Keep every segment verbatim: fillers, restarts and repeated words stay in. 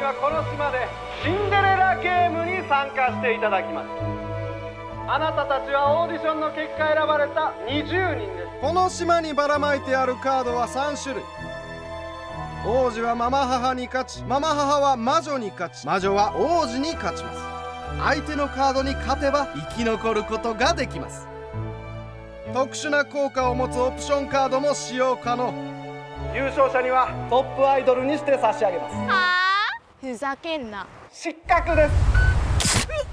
はこの島でシンデレラゲームに参加していただきます。あなたたちはオーディションの結果選ばれたにじゅうにんです。この島にばらまいてあるカードはさんしゅるい。王子はママ母に勝ち、ママ母は魔女に勝ち、魔女は王子に勝ちます。相手のカードに勝てば生き残ることができます。特殊な効果を持つオプションカードも使用可能。優勝者にはトップアイドルにして差し上げます。 はあ、ふざけんな。 失格です。その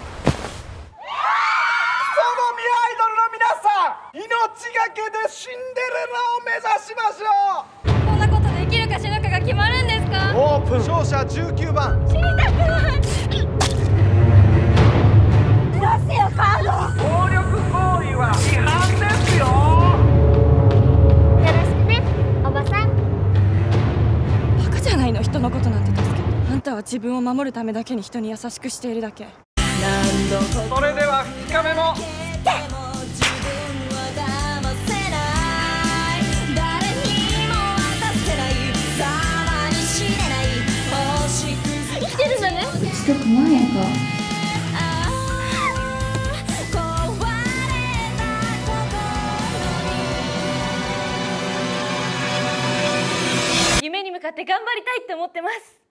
ミアイドルの皆さん、命がけでシンデレラを目指しましょう。 こんなことできるか死ぬかが決まるんですか？ オープン。勝者じゅうきゅうばん。 死にたくない。出せよカード。 暴力行為は違反ですよ。 よろしくね、おばさん。 バカじゃないの、人のことなんて助けて。あんたは自分を守るためだけに人に優しくしているだけ。 それではふつかめも生きてるんだね。 ちょっと怖いやんか。 夢に向かって頑張りたいって思ってます。